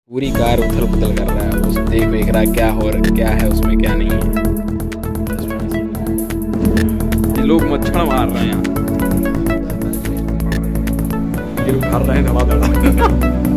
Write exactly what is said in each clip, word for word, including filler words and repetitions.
पूरी कार उथल पुथल कर रहा है। वो सब देख देख रहा है क्या हो रहा, क्या है उसमें क्या नहीं है। ये लोग मच्छर मार रहे हैं यहाँ, भर रहे हैं धड़ाधड़।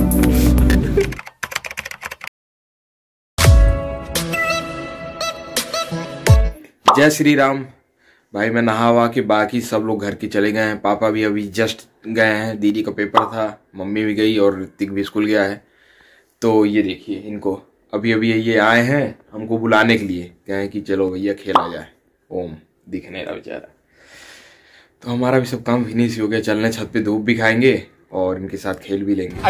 जय श्री राम भाई। मैं नहा वहा के बाकी सब लोग घर के चले गए हैं। पापा भी अभी जस्ट गए हैं, दीदी का पेपर था, मम्मी भी गई और ऋतिक भी स्कूल गया है। तो ये देखिए इनको अभी अभी ये आए हैं हमको बुलाने के लिए, कहे कि चलो भैया खेला जाए। ओम दिखने रहा बेचारा। तो हमारा भी सब काम फिनिश हो गया, चलने छत पे धूप भी खाएंगे और इनके साथ खेल भी लेंगे।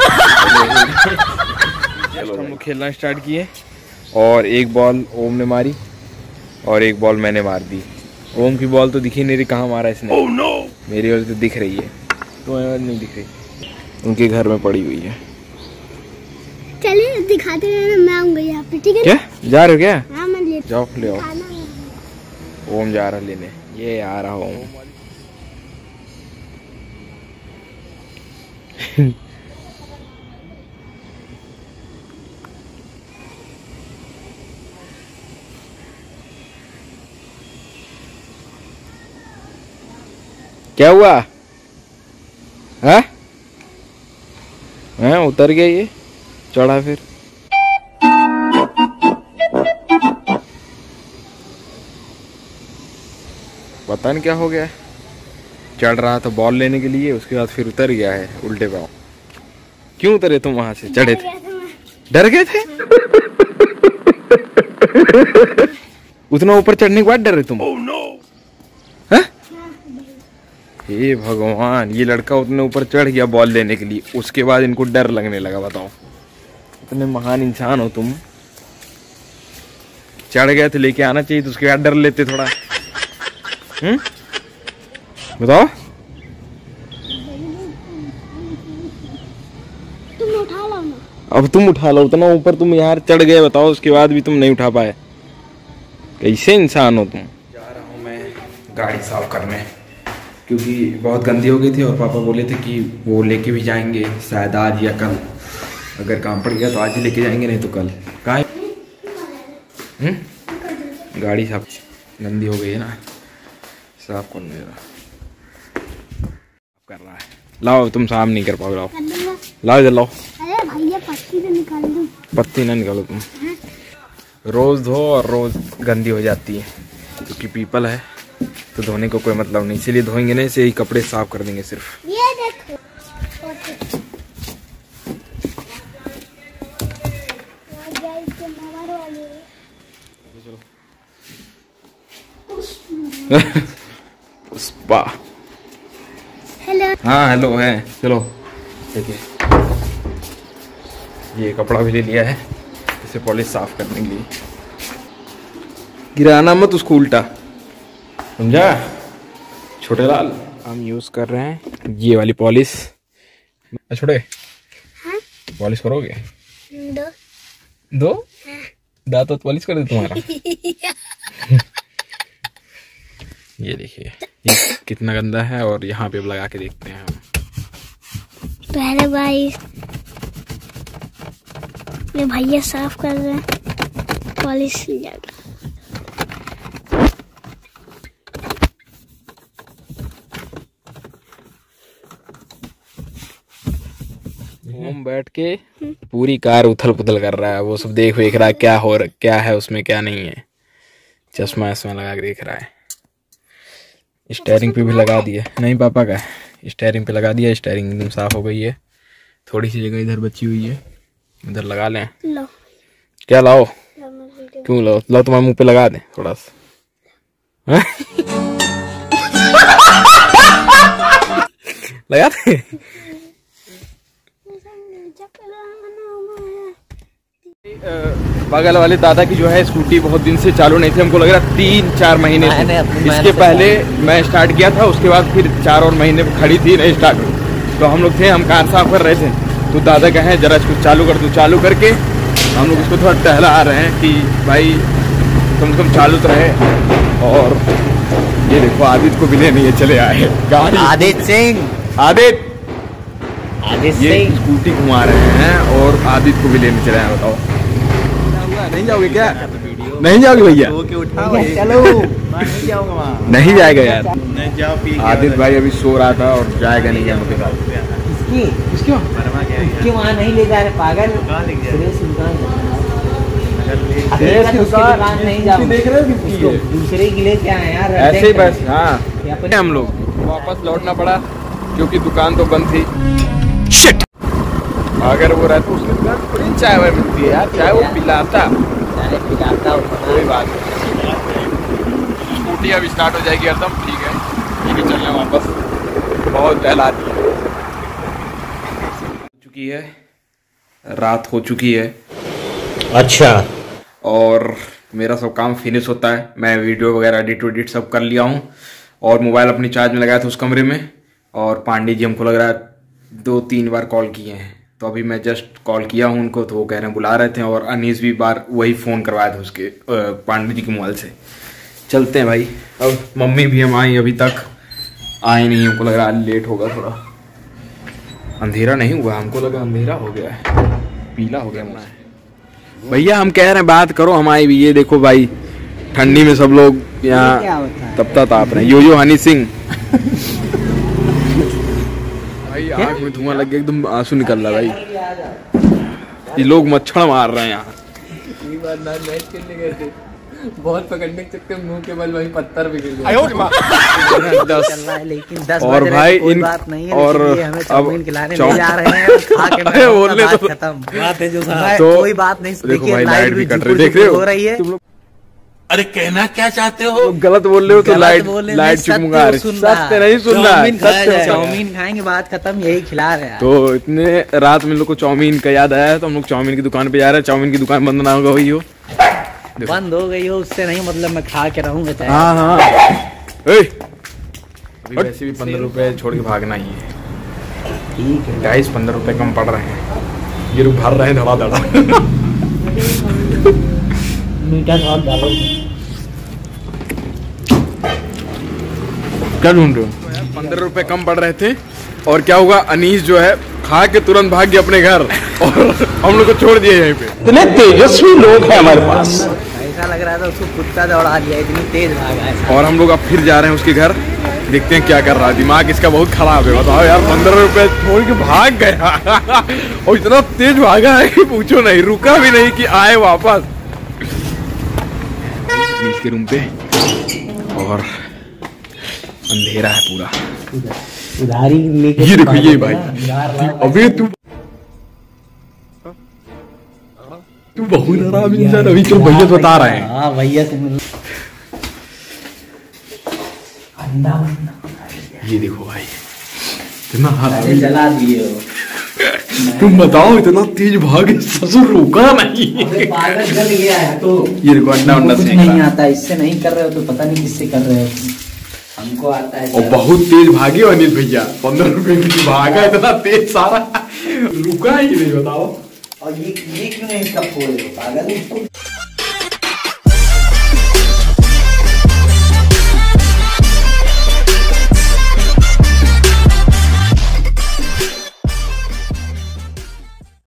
चलो हम लोग खेलना स्टार्ट किए और एक बॉल ओम ने मारी और एक बॉल मैंने मार दी। ओम की बॉल तो दिखी नहीं रही, कहाँ मारा इसने। oh, no! मेरी वाली तो दिख रही है, तो नहीं दिख रही, उनके घर में पड़ी हुई है। चलिए दिखाते हैं, मैं आऊंगा यहाँ पे, ठीक है? क्या जा रहे हो क्या? हाँ मैं ले जाओ ले आओ। ओम जा रहा लेने, ये आ रहा ओम। क्या हुआ? हाँ हाँ उतर गया, ये चढ़ा फिर। पता नहीं क्या हो गया, चढ़ रहा था बॉल लेने के लिए, उसके बाद फिर उतर गया है उल्टे पाँव। क्यों उतरे तुम वहां से? चढ़े थे, डर गए थे? उतना ऊपर चढ़ने के बाद डर रहे तुम? oh, no! हे भगवान, ये लड़का उतने ऊपर चढ़ गया बॉल लेने के लिए, उसके बाद इनको डर लगने लगा। बताओ, इतने महान इंसान हो तुम। चढ़ गए तो लेके आना चाहिए, तो उसके बाद डर लेते थोड़ा। हम्म बताओ। तुम उठा लो ना। अब तुम उठा लो, उतना ऊपर तुम यार चढ़ गए, बताओ, उसके बाद भी तुम नहीं उठा पाए। कैसे इंसान हो तुम। जा रहा हूँ मैं गाड़ी साफ करने, क्योंकि बहुत गंदी हो गई थी और पापा बोले थे कि वो लेके भी जाएंगे शायद आज या कल। अगर काम पड़ गया तो आज ही लेके जाएंगे, नहीं तो कल। कहाँ है गाड़ी? साफ गंदी हो गई है ना, साफ कर दे रहा कर रहा है। लाओ, तुम साफ नहीं कर पाओ, लाओ लाओ इधर लाओ। अरे भैया पत्ती तो निकाल दो। पत्ती ना निकालो तुम, रोज धो और रोज गंदी हो जाती है, क्योंकि पीपल है तो धोने को कोई मतलब नहीं, इसीलिए धोएंगे नहीं, से ही कपड़े साफ कर देंगे सिर्फ। ये देखो पुष्पा। हेलो। हाँ हेलो है, चलो देखिए ये कपड़ा भी ले लिया है, इसे पॉलिश साफ करने के लिए। गिराना मत उसको उल्टा, समझा छोटे लाल। हम यूज कर रहे हैं ये वाली पॉलिश। छोटे हाँ? पॉलिश करोगे? दो दो हाँ। दांत तो पॉलिश कर दे तुम्हारा। ये देखिए ये कितना गंदा है, और यहाँ पे लगा के देखते हैं हम। पहले भाई ये भैया साफ कर रहे हैं, पॉलिश जाएगा। हम बैठ के पूरी कार उथल पुथल कर रहा है। वो सब देख देख रहा है क्या हो रहा, क्या है उसमें क्या नहीं है। चश्मा इसमें लगा के देख रहा है। स्टेयरिंग पे भी लगा दिया, नहीं पापा का स्टेयरिंग पे लगा दिया। स्टेयरिंग एकदम साफ हो गई है, थोड़ी सी जगह इधर बची हुई है, इधर लगा लें। लो। क्या लाओ? क्यों लो? लो तुम्हारे मुंह पे लगा दे थोड़ा सा। लगा दे। बगल वाले दादा की जो है स्कूटी बहुत दिन से चालू नहीं थी, हमको लग रहा तीन चार महीने से। इसके पहले मैं स्टार्ट किया था, उसके बाद फिर चार और महीने खड़ी थी, नहीं स्टार्ट हुई। तो हम लोग थे, हम कार साफ कर रहे थे, तो दादा कहे जरा इसको चालू कर दो। चालू करके हम लोग इसको थोड़ा टहला आ रहे हैं कि भाई कम से कम चालू तो रहे। और ये देखो आदित्य को भी लेने ये चले आए गाड़ी। आदित्य सिंह, आदित्य आगे ये से स्कूटी घुमा रहे हैं और आदित्य को भी लेने चले हैं। बताओ नहीं जाओगे क्या? नहीं जाओगे भैया? चलो नहीं जाऊंगा वहाँ। नहीं जाएगा यार। नहीं जाओ पी आदित्य भाई अभी सो रहा था और जाएगा नहीं यहाँ पे। इसकी इसकी इसकी वहाँ नहीं ले जा रहे पागल। सुरेश दुकान सुरेश की दुकान नहीं जाओ। देख रहे हो किसकी है? दूसरे की ले क्या है यार? ऐसे ही बस। हाँ हम लोग वापस लौटना पड़ा क्योंकि दुकान तो बंद थी। शिट! अगर वो रहता उसकी दुकान थोड़ी चाय वाय मिलती है यार। चाय वो पिलाता चाय पिलाता कोई बात नहीं। स्कूटी अब स्टार्ट हो जाएगी एकदम। ठीक है ठीक है चलने वापस। बहुत बहला दी चुकी है, रात हो चुकी है। अच्छा। और मेरा सब काम फिनिश होता है। मैं वीडियो वगैरह एडिट वेडिट सब कर लिया हूँ और मोबाइल अपनी चार्ज में लगाया था उस कमरे में। और पांडे जी हमको लग रहा है दो तीन बार कॉल किए हैं। तो अभी मैं जस्ट कॉल किया हूँ उनको तो वो कह रहे हैं बुला रहे थे। और अनीस भी बार वही फ़ोन करवाया था उसके पांडे जी के मोबाइल से। चलते हैं भाई। अब मम्मी भी हम आई अभी तक आए नहीं। हमको लग रहा है लेट होगा थोड़ा। अंधेरा नहीं हुआ, हमको लगा अंधेरा हो गया है, पीला हो गया है। भैया हम कह रहे हैं बात करो। हम आए भी। ये देखो भाई ठंडी में सब लोग यहाँ तपता ताप रहे हैं। यो यो हनी सिंह भाई आँख में धुआं लग गया, एकदम आंसू निकल रहा भाई। ये लोग मच्छर मार रहे हैं यहाँ। मैच खेलने गए थे, बॉल पकड़ने के चक्कर मुंह के बल वही पत्थर भी गिर गए। लेकिन दस और भाई इन बात नहीं है। और हमें चाउमीन खिलाने चाउ- नहीं जा रहे हैं। खा के मैं बोलने बात तो- खत्म। बात है जो तो कोई बात नहीं। देखो देखिए भाई लाइट भी कट रही झुकुर देख रहे झुकुर हो हो रही है। तुम लोग अरे कहना क्या चाहते हो? तुम गलत बोल रहे हो तो गलत लाइट बोलने में लाइट सत्य चुकमुंगा रही। सुन रहा सत्य है। नहीं सुन रहा है, चाउमीन खाया सत्य जाए। सुन रहा है। चाउमीन खाएंगे बात खत्म। यही खिला रहे हैं। तो इतने रात में लोग को चाउमीन का याद आया है तो हम लोग चाउमीन की दुकान पे जा रहे हैं। चाउमीन की दुकान बंद ना होगा वही हो बंद हो गई हो उससे नहीं मतलब मैं खा के रहूंगा चाहे। हाँ हाँ ए, अभी वैसे भी पंद्रह रुपए छोड़ के भागना ही है। ठीक है गाइस पंद्रह रुपए कम पड़ रहे हैं। ये लोग भर रहे हैं धड़ा धड़ा। मीठा सॉस डालो। क्या ढूंढ रहे हो? पंद्रह रुपए कम पड़ रहे थे और क्या हुआ अनीस जो है खा के तुरंत भाग गया अपने घर और हम लोग को छोड़ दिया यहीं पे। इतने तेजस्वी लोग हैं हमारे पास। ऐसा लग रहा था उसको कुत्ता दौड़ा लिया, इतनी तेज भागा है। और हम लोग अब फिर जा रहे हैं उसके घर। देखते हैं क्या कर रहा है। दिमाग इसका बहुत खराब है। बताओ यार पंद्रह रुपए छोड़ के भाग गया और इतना तेज भागा है कि पूछो नहीं। रुका भी नहीं कि आए वापस अनीस के रूम पे। और अंधेरा है पूरा। उधारी लेके ये देखो ये भाई अबे तू तू बहुत आराम इंसान। अभी चलो भैया बता रहे हैं। हाँ भैया से मिल। ये देखो भाई इतना अरे जला दिए हो। तुम बताओ इतना तेज भागे ससुर रुका नहीं। अबे पागल जल गया है तो। ये देखो अंडा अंडा कुछ सेक नहीं रहा है। आता इससे नहीं कर रहे हो तो पता नहीं किससे कर रहे हो। हमको आता है और सब। बहुत तेज भागे अनिल भैया। पंद्रह रुपए की भागा इतना तेज सारा रुका ही नहीं। बताओ और ये ये क्यों नहीं इसका फोड़ पागल।